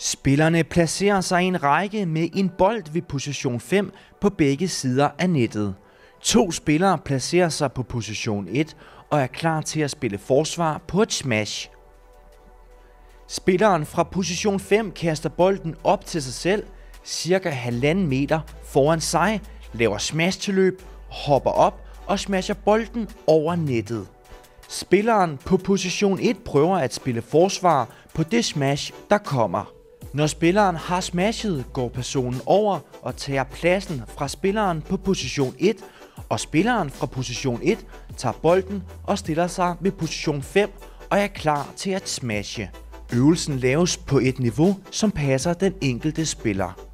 Spillerne placerer sig i en række med en bold ved position 5 på begge sider af nettet. 2 spillere placerer sig på position 1 og er klar til at spille forsvar på et smash. Spilleren fra position 5 kaster bolden op til sig selv, cirka 1,5 meter foran sig, laver smash-tilløb, hopper op og smasher bolden over nettet. Spilleren på position 1 prøver at spille forsvar på det smash, der kommer. Når spilleren har smashet, går personen over og tager pladsen fra spilleren på position 1, og spilleren fra position 1 tager bolden og stiller sig ved position 5 og er klar til at smashe. Øvelsen laves på et niveau, som passer den enkelte spiller.